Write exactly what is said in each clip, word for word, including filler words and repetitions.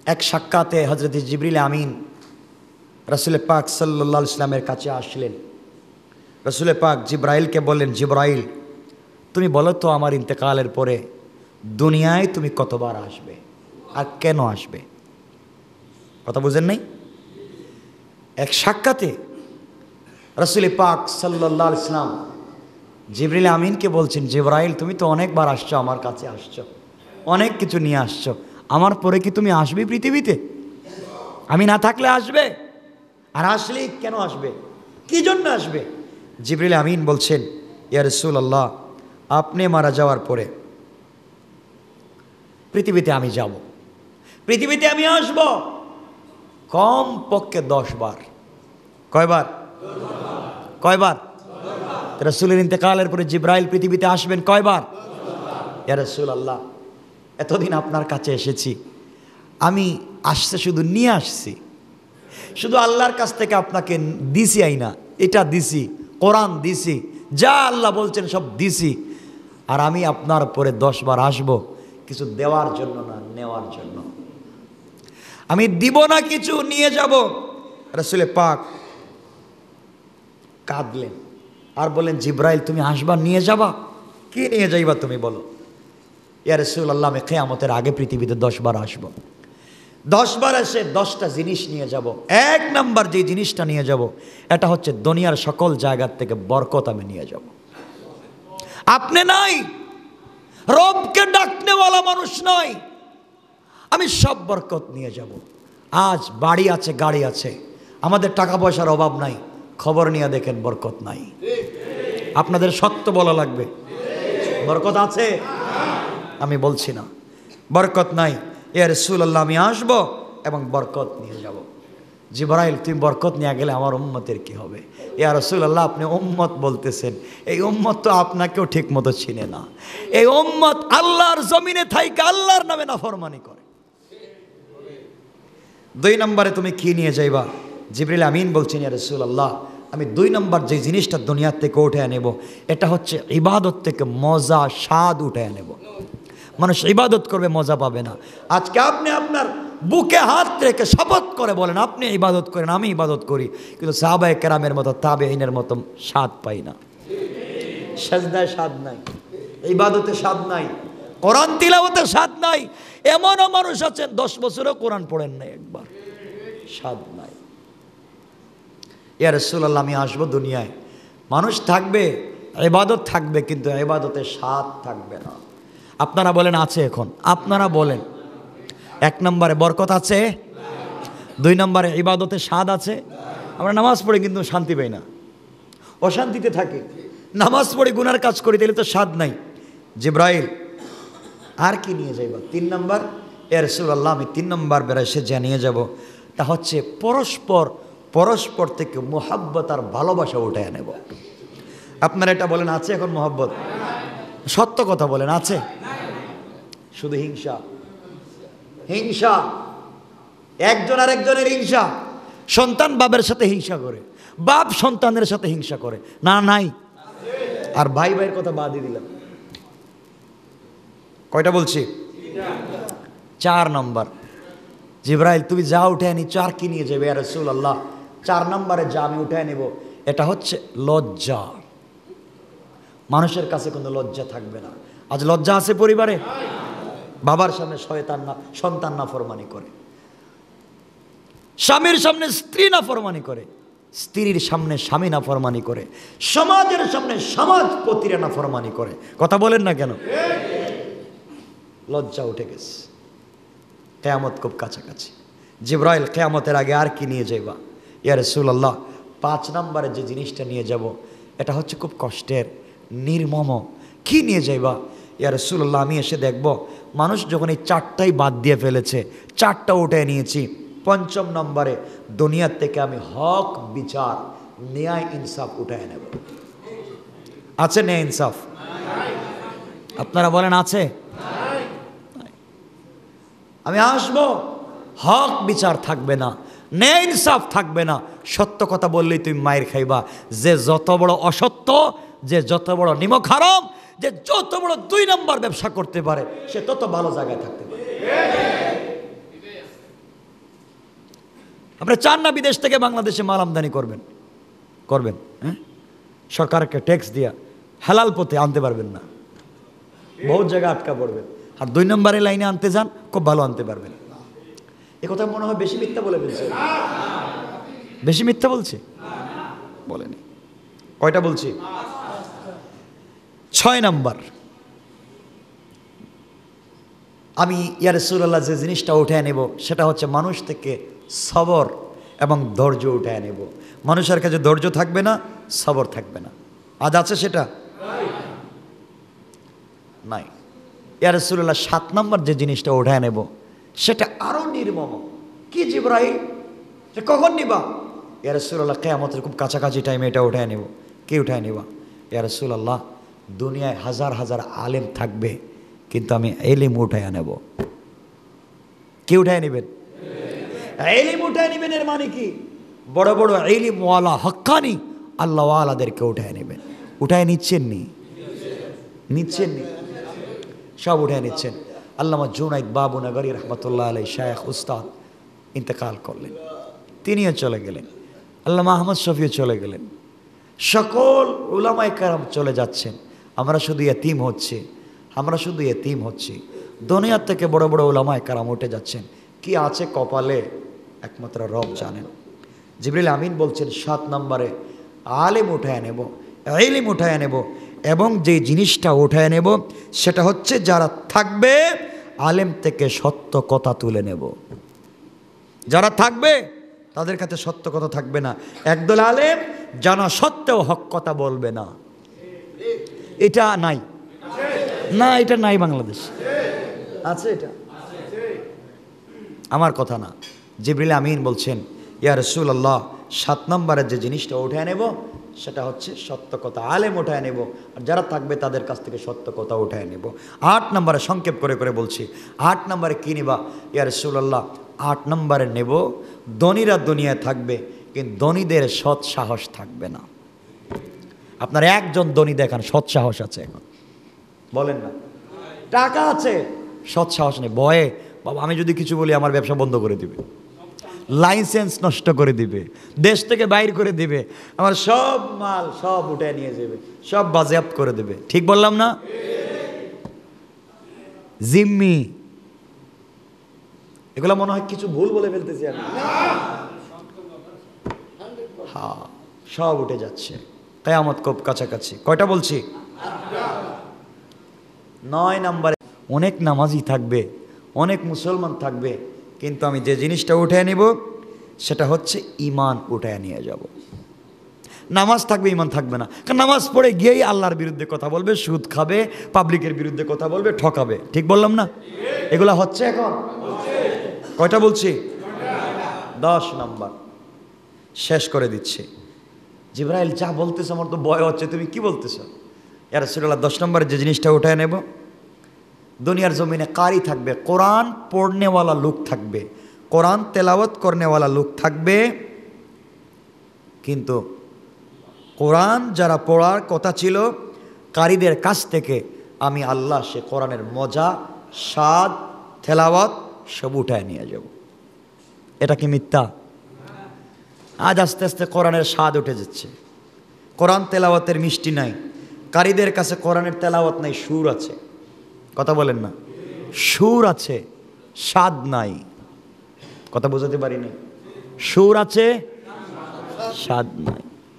এক সাক্ষাতে হযরত জিবরিল আমিন রাসূল পাক সাল্লাল্লাহু আলাইহি ওয়াসাল্লামের কাছে আসলেন। রাসূল পাক জিবরাইলকে বললেন, জিবরাইল তুমি বলো তো আমার ইন্তেকালের পরে দুনিয়ায় তুমি কতবার আসবে আর কেন আসবে? কথা বুঝেন নাই? এক সাক্ষাতে রাসূল পাক সাল্লাল্লাহু আলাইহি ওয়াসাল্লাম জিবরিল আমিনকে বলছেন, জিবরাইল তুমি তো অনেকবার আসছো, আমার কাছে আসছো, অনেক কিছু নিয়ে আসছো, আমার পরে কি তুমি আসবে পৃথিবীতে? আমি না থাকলে আসবে? আর আসলে কেন আসবে, কি জন্য আসবে? জিবরিল আমিন বলছেন, ইয়া রাসূলুল্লাহ আপনি মারা যাওয়ার পরে পৃথিবীতে আমি যাব, পৃথিবীতে আমি আসব কম পক্ষে দশ বার। কয়বার? কয়বার? রাসূলের ইন্তেকালের পরে জিবরাইল পৃথিবীতে আসবেন কয়বার? ইয়া রাসূলুল্লাহ এতদিন আপনার কাছে এসেছি, আমি আসছে শুধু নিয়ে আসছি, শুধু আল্লাহর কাছ থেকে আপনাকে দিছি, আইনা এটা দিছি, কোরআন দিছি, যা আল্লাহ বলছেন সব দিছি, আর আমি আপনার পরে দশ বার আসব কিছু দেওয়ার জন্য না, নেওয়ার জন্য। আমি দিব না, কিছু নিয়ে যাব। রাসূল পাক কাঁদলেন আর বলেন, জিবরাইল তুমি আসবা, নিয়ে যাবা? কি নিয়ে যাইবা তুমি বলো? ইয়া রাসূলুল্লাহ আমি কিয়ামতের আগে পৃথিবীতে দশ বার আসব, দশ বার এসে দশটা জিনিস নিয়ে যাব। এক নাম্বার যে জিনিসটা নিয়ে যাব এটা হচ্ছে দুনিয়ার সকল জায়গার থেকে বরকত আমি নিয়ে যাব। আপনি নাই, রবকে ডাকনেওয়ালা মানুষ নয়, আমি সব বরকত নিয়ে যাব। আজ বাড়ি আছে, গাড়ি আছে, আমাদের টাকা পয়সার অভাব নাই, খবর নিয়ে দেখেন বরকত নাই। আপনাদের সত্য বলা লাগবে, বরকত আছে? আমি বলছি না বরকত নাই। ইয়া রাসূলুল্লাহ আমি আসব এবং বরকত নিয়ে যাব। জিবরাইল তুমি বরকত নিয়ে গেলে আমার উম্মতের কি হবে? ইয়া রাসূলুল্লাহ আপনি উম্মত বলতেছেন, এই উম্মত তো আপনাকেও ঠিক মতো চিনে না। এই উম্মত আল্লাহর জমিনে থাইকে আল্লাহর নামে নাফরমানি করে। দুই নম্বরে তুমি কি নিয়ে যাইবা? জিবরিল আমিন বলছেন, ইয়া রাসূলুল্লাহ আমি দুই নম্বর যে জিনিসটা দুনিয়ার থেকে উঠে নেব এটা হচ্ছে ইবাদত থেকে মজা, স্বাদ উঠে নেব। মানুষ ইবাদত করবে, মজা পাবে না। আজকে আপনি আপনার বুকে হাত রেখে শপথ করে বলেন আপনি ইবাদত করেন, আমি ইবাদত করি, কিন্তু সাহাবায়ে কেরামের মতো, তাবেঈনের মতো স্বাদ পাই না। সাজদায় স্বাদ নাই, ইবাদতে স্বাদ নাই, কোরআন তিলাওয়াতে স্বাদ নাই। এমনও মানুষ আছেন দশ বছরও কোরআন পড়েন নাই একবার, স্বাদ নাই। ইয়া রাসূলুল্লাহ আমি আসবো দুনিয়ায়, মানুষ থাকবে, ইবাদত থাকবে, কিন্তু ইবাদতে স্বাদ থাকবে না। আপনারা বলেন আছে? এখন আপনারা বলেন, এক নম্বরে বরকত আছে, দুই নম্বরে ইবাদতে স্বাদ আছে। আমরা নামাজ পড়ে কিন্তু শান্তি পাই না, অশান্তিতে থাকি। নামাজ পড়ে গুনার কাজ করি, তাহলে তো স্বাদ নাই। জিবরাইল আর কি নিয়ে যাইবা? তিন নম্বর, ইয়া রাসূলুল্লাহ আমি তিন নম্বর বেড়ে সে যা নিয়ে যাব তা হচ্ছে পরস্পর পরস্পর থেকে মোহাব্বত আর ভালোবাসা উঠে নেব। আপনারা এটা বলেন আছে এখন মোহাব্বত? সত্য কথা বলেন আছে? শুধু হিংসা, হিংসা, একজন আর একজনের হিংসা। সন্তান বাবার সাথে হিংসা করে, বাপ সন্তানের সাথে হিংসা করে, না নাই? আর ভাই ভাইয়ের কথা বাদই দিলাম। কয়টা বলছি? চার নম্বর, জিবরাইল তুমি যা উঠে আনি, চার কি নিয়ে যাবে ইয়া রাসূলুল্লাহ? চার নম্বরে যা আমি উঠে নেব এটা হচ্ছে লজ্জা। মানুষের কাছে কোনো লজ্জা থাকবে না। আজ লজ্জা আছে পরিবারে? বাবার সামনে শয়তান না সন্তান নাফরমানি করে, স্বামীর সামনে স্ত্রী নাফরমানি করে, স্ত্রীর সামনে স্বামী নাফরমানি করে, সমাজের সামনে সমাজপতিরা নাফরমানি করে। কথা বলেন না কেন? লজ্জা উঠে গেছে, কিয়ামত খুব কাছাকাছি। জিবরাইল কিয়ামতের আগে আর কি নিয়ে যাইবা? ইয়া রাসূলুল্লাহ পাঁচ নম্বরে যে জিনিসটা নিয়ে যাব এটা হচ্ছে খুব কষ্টের, নির্মম। কি নিয়ে যাইবা? ইয়া রাসূলুল্লাহ আমি এসে দেখব মানুষ যখন এই চারটাই বাদ দিয়ে ফেলেছে, চারটা উঠে নিয়েছি, পঞ্চম নম্বরে দুনিয়ার থেকে আমি হক বিচার, ন্যায় ইনসাফ উঠে নেব। আছে ন্যায় ইনসাফ? আপনারা বলেন আছে? আমি আসব, হক বিচার থাকবে না, ন্যায় ইনসাফ থাকবে না। সত্য কথা বললেই তুমি মায়ের খাইবা। যে যত বড় অসত্য, যে যত বড় নিমক হারাম, যে যত বড় দুই নম্বর ব্যবসা করতে পারে, সে তত ভালো জায়গায় থাকতে পারে। আপনি চান না বিদেশ থেকে বাংলাদেশে মাল আমদানি করবেন? করবেন, হ্যাঁ? সরকারকে ট্যাক্স দিয়া হালাল পথে আনতে পারবেন না, বহুত জায়গায় আটকা পড়বেন। আর দুই নম্বরে লাইনে আনতে যান, খুব ভালো আনতে পারবেন। এ কথা মনে হয় বেশি মিথ্যা বলে ফেলছে। বেশি মিথ্যা বলছে? বলেনি। কয়টা বলছি? ছয় নাম্বার, আমি ইয়া রাসূলুল্লাহ যে জিনিসটা উঠে নেব সেটা হচ্ছে মানুষ থেকে সবর এবং ধৈর্য উঠে নেব। মানুষের কাছে ধৈর্য থাকবে না, সবর থাকবে না। আজ আছে সেটা? নাই। ইয়া রাসূলুল্লাহ সাত নম্বর যে জিনিসটা উঠে নেব সেটা আরো নির্মম। কি জিবরাইল, কখন নিবা? ইয়া রাসূলুল্লাহ কিয়ামতের খুব কাছাকাছি টাইমে এটা উঠে নেব। কে উঠে নিবা? ইয়া রাসূলুল্লাহ দুনিয়ায় হাজার হাজার আলেম থাকবে, কিন্তু আমি এলিম উঠায় নেব। কি উঠায় নেবেন? এলিম উঠায় নেবেন। এর মানে কি? বড় বড় এলিম ওয়ালা হক্কানি আল্লাহ ওয়ালাদেরকে উঠায় নেবেন। উঠায় নিচ্ছেন নি? নিচ্ছেন নি? সব উঠায় নিচ্ছেন। আল্লামা জুনাইদ বাবুনগরী রহমতুল্লাহ আলাই শায়েখ উস্তাদ ইন্তেকাল করলেন, তিনিও চলে গেলেন। আল্লামা আহমদ শফিও চলে গেলেন। সকল উলামায়ে কেরাম চলে যাচ্ছেন। আমরা শুধু ইতিম হচ্ছি, আমরা শুধু ইতিম হচ্ছি। দুনিয়ার থেকে বড় বড় উলামায়ে কেরাম উঠে যাচ্ছেন। কি আছে কপালে একমাত্র রব জানেন। জিবরিল আমিন বলছেন সাত নম্বরে আলেম উঠায় নেব, ইলম উঠায় নেব, এবং যে জিনিসটা উঠায় নেব সেটা হচ্ছে যারা থাকবে আলেম থেকে সত্য কথা তুলে নেব। যারা থাকবে তাদের কাছে সত্য কথা থাকবে না। একদল আলেম জানা সত্ত্বেও হক কথা বলবে না। এটা নাই না, এটা নাই বাংলাদেশ। আছে এটা? আমার কথা না, জিবরিল আমিন বলছেন ইয়া রাসূলুল্লাহ সাত নম্বরের যে জিনিসটা উঠায় নেব সেটা হচ্ছে সত্য কথা। আলেম উঠায় নেব, আর যারা থাকবে তাদের কাছ থেকে সত্য কথা উঠায় নেব। আট নম্বরে সংক্ষেপ করে করে বলছি, আট নম্বরে কী নিবা? ইয়া রাসূলুল্লাহ আট নম্বরে নেব ধনীরা দুনিয়ায় থাকবে, কিন্তু ধনীদের সৎ সাহস থাকবে না। আপনার একজন ধনী দেখান সৎ সাহস আছে এখন? বলেন না। টাকা আছে, সৎ সাহস নেই। ভয়ে বাবা আমি যদি কিছু বলি আমার ব্যবসা বন্ধ করে দিবে, লাইসেন্স নষ্ট করে দিবে, দেশ থেকে বাইর করে দিবে, আমার সব মাল সব উঠে নিয়ে যাবে, সব বাজেয়াপ্ত করে দেবে। ঠিক বললাম না? জিম্মি, এগুলো মনে হয় কিছু ভুল বলে ফেলতেছি আমি। হ্যাঁ, সব উঠে যাচ্ছে, কিয়ামত খুব কাছাকাছি। কয়টা বলছি? নয় নম্বরে অনেক নামাজি থাকবে, অনেক মুসলমান থাকবে, কিন্তু আমি যে জিনিসটা উঠে নিব সেটা হচ্ছে ইমান উঠায় নিয়ে যাব। নামাজ থাকবে, ইমান থাকবে না। কারণ নামাজ পড়ে গিয়েই আল্লাহর বিরুদ্ধে কথা বলবে, সুদ খাবে, পাবলিকের বিরুদ্ধে কথা বলবে, ঠকাবে। ঠিক বললাম না? এগুলা হচ্ছে এখন। কয়টা বলছি? দশ নম্বর শেষ করে দিচ্ছি। জিবরাইল যা বলতেছে আমার তো ভয় হচ্ছে, তুমি কি বলতেছ? ইয়া রাসূলুল্লাহ দশ নম্বরে যে জিনিসটা উঠায় নেব, দুনিয়ার জমিনে কারি থাকবে, কোরআন পড়নেওয়ালা লোক থাকবে, কোরআন তেলাওয়াত করনেওয়ালা লোক থাকবে, কিন্তু কোরআন যারা পড়ার কথা ছিল কারীদের কাছ থেকে আমি আল্লাহ সে কোরআনের মজা, স্বাদ, তেলাওয়াত সব উঠায় নিয়ে যাব। এটা কি মিথ্যা? আজ আস্তে আস্তে কোরআনের স্বাদ উঠে যাচ্ছে। কোরআন তেলাওয়াতের মিষ্টি নাই, কারীদের কাছে কোরআনের তেলাওয়াত নাই, সুর আছে। কথা বলেন না? সুর আছে, স্বাদ নাই। কথা বোঝাতে পারিনি? সুর আছে, স্বাদ নাই।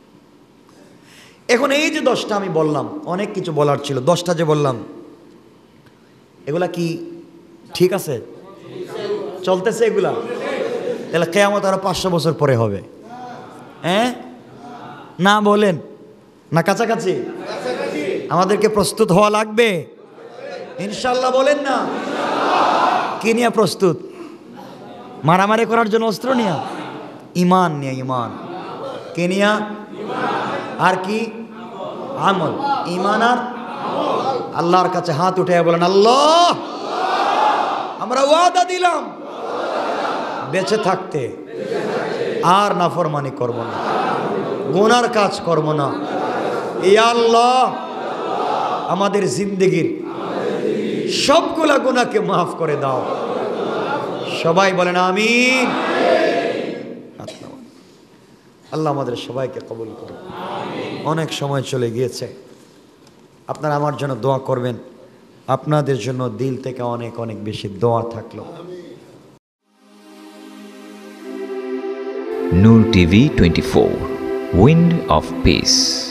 এখন এই যে দশটা আমি বললাম, অনেক কিছু বলার ছিল, দশটা যে বললাম এগুলা কি ঠিক আছে? চলতেছে এগুলা? তাহলে কিয়ামত আরো পাঁচশো বছর পরে হবে। হ্যাঁ না বলেন না? কাছাকাছি আমাদেরকে প্রস্তুত হওয়া লাগবে ইনশাল্লাহ। বলেন না? কি নিয়ে প্রস্তুত? মারামারি করার জন্য অস্ত্র নিয়ে? ইমান নিয়ে। ইমান কে নিয়ে? আর কি? আমল। ইমান আর আল্লাহর কাছে হাত উঠে বলেন আল্লাহ আমরা ওয়াদা দিলাম বেঁচে থাকতে আর নাফরমানি করব না, গুনার কাজ করব না। ইয়া আল্লাহ আমাদের জিন্দেগির সবগুলা গুনাহকে মাফ করে দাও। সবাই বলেন আমিন। আল্লাহ আমাদের সবাইকে কবুল করুন। অনেক সময় চলে গিয়েছে, আপনারা আমার জন্য দোয়া করবেন। আপনাদের জন্য দিল থেকে অনেক অনেক বেশি দোয়া থাকলো। Noor T V twenty-four, Wind of Peace.